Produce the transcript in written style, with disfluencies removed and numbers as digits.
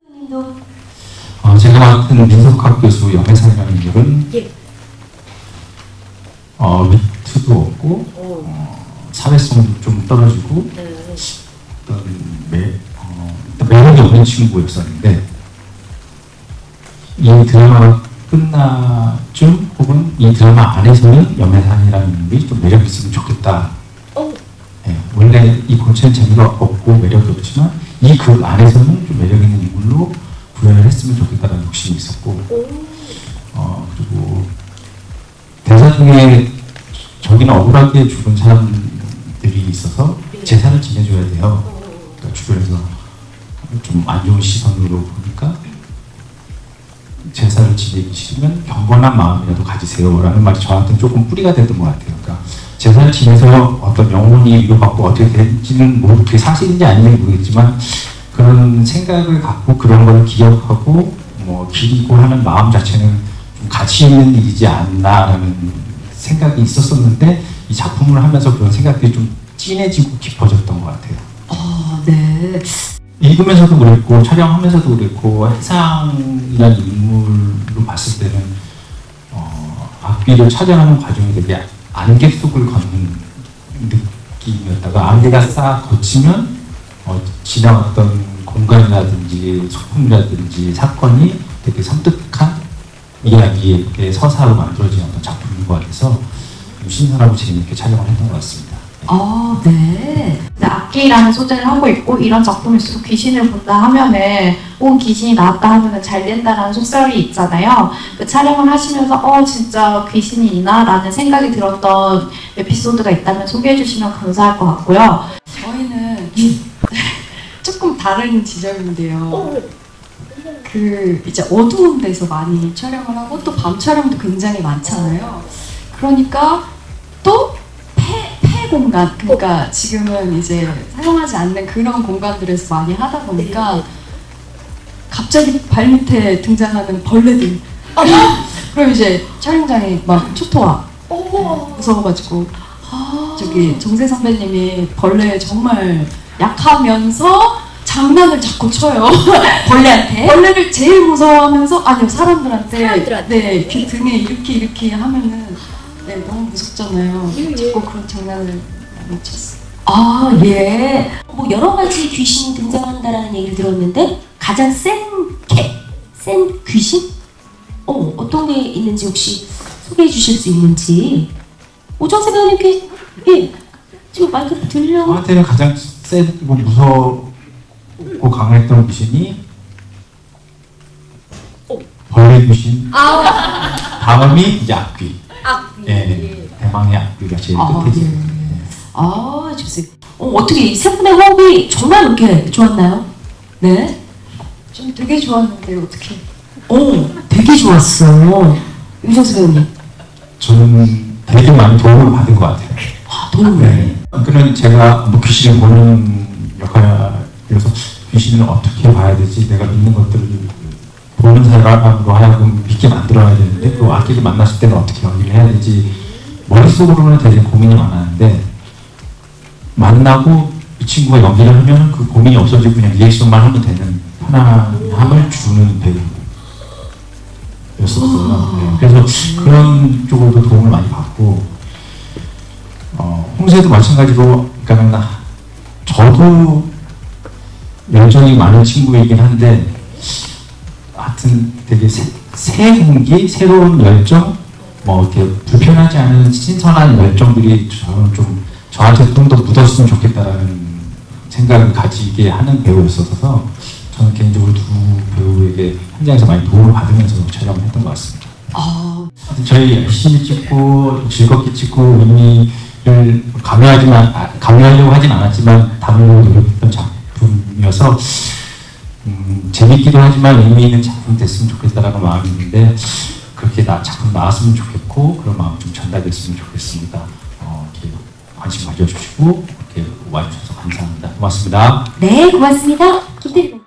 제가 맡은 민석학 교수 영애상이라는 인물은 위트도 없고 사회성도 좀 떨어지고 어떤 매력이 없는 친구였었는데 이 드라마가 끝나쯤 혹은 이 드라마 안에서는 영애상이라는 인물이 좀 매력이 있으면 좋겠다. 원래 이 본체는 재미가 없고 매력이 없지만 이 극 안에서는 좀 매력 있는 인물로 구현을 했으면 좋겠다는 욕심이 있었고 그리고 대사 중에 저기는 억울하게 죽은 사람들이 있어서 제사를 지내줘야 돼요. 그러니까 주변에서 좀 안 좋은 시선으로 보니까 제사를 지내기 싫으면 경건한 마음이라도 가지세요 라는 말이 저한테는 조금 뿌리가 됐던 것 같아요. 그러니까 제사를 지내서 어떤 영혼이 위로받고 어떻게 될지는 그게 사실인지 아닌지 모르겠지만 그런 생각을 갖고 그런 걸 기억하고 기리고 하는 마음 자체는 좀 가치 있는 일이지 않나라는 생각이 있었었는데 이 작품을 하면서 그런 생각들이 좀 진해지고 깊어졌던 것 같아요. 네. 읽으면서도 그랬고 촬영하면서도 그랬고 해상이라는 인물로 봤을 때는 악귀를 촬영하는 과정이 되게 안개 속을 걷는 느낌이었다가 안개가 싹 거치면 지나왔던 공간이라든지 소품이라든지 사건이 되게 섬뜩한 이야기의 서사로 만들어진 어떤 작품인 것 같아서 신선하고 재미있게 촬영을 했던 것 같습니다. 네. 악기라는 소재를 하고 있고 이런 작품일수록 귀신을 본다 하면은 귀신이 나왔다 하면은 잘 된다라는 속설이 있잖아요. 그 촬영을 하시면서 진짜 귀신이 있나? 라는 생각이 들었던 에피소드가 있다면 소개해 주시면 감사할 것 같고요. 저희는 조금 다른 지점인데요. 이제 어두운 데서 많이 촬영을 하고 또 밤 촬영도 굉장히 많잖아요. 그러니까 또 폐 공간, 그러니까 지금은 이제 사용하지 않는 그런 공간들에서 많이 하다 보니까 갑자기 발밑에 등장하는 벌레들 그럼 이제 촬영장이 막 초토화 무서워가지고 저기 정세 선배님이 벌레 정말 약하면서 장난을 자꾸 쳐요. 벌레한테? 벌레를 제일 무서워하면서 아니요 사람들한테 네 이렇게 등에 이렇게 하면은 너무 무섭잖아요. 자꾸 그런 장난을 많이 쳤어요. 예. 여러 가지 귀신이 등장한다라는 얘기를 들었는데 가장 센 귀신? 어떤 게 있는지 혹시 소개해 주실 수 있는지. 오정세 배우님께 지금 마이크 들려? 저한테는 가장 세고 무섭고 강했던 귀신이 벌레 귀신. 다음이 이제 악귀. 대망의 악귀가 제일 끝에 있어요. 좋습니다. 어떻게 이 세 분의 호흡이 정말 이렇게 좋았나요? 네. 좀 되게 좋았는데 어떻게? 되게 좋았어. 유정수 배우님. 저는 되게 많이 도움을 받은 것 같아요. 도움을. 그는 제가 귀신을 보는 역할이라서 귀신을 어떻게 봐야 되지? 내가 믿는 것들을 보는 사람으로 하여금 믿게 만들어야 되는데 또 악기를 만났을 때는 어떻게 연기를 해야 되지? 머릿속으로는 되게 고민이 많았는데 만나고 이 친구가 연기를 하면 그 고민이 없어지고 그냥 리액션만 하면 되는 편안함을 주는 배우였었어요. 그래서 그런 쪽으로도 도움을 많이 받고 홍세도 마찬가지로 그러니까 저도 열정이 많은 친구이긴 한데 하여튼 되게 새 공기, 새로운 열정, 이렇게 불편하지 않은 신선한 열정들이 저한테 좀 더 묻었으면 좋겠다라는 생각을 가지게 하는 배우였어서 저는 개인적으로 두 배우에게 현장에서 많이 도움을 받으면서 촬영을 했던 것 같습니다. 저희 열심히 찍고 즐겁게 찍고 의미를 강요하려고 하진 않았지만 담으려고 노력했던 작품이어서 재밌기도 하지만 의미 있는 작품 됐으면 좋겠다라는 마음이 있는데 그렇게 작품 나왔으면 좋겠고 그런 마음 좀 전달됐으면 좋겠습니다. 이렇게 관심 가져주시고 이렇게 와주셔서 감사합니다. 고맙습니다. 네, 고맙습니다. 김대리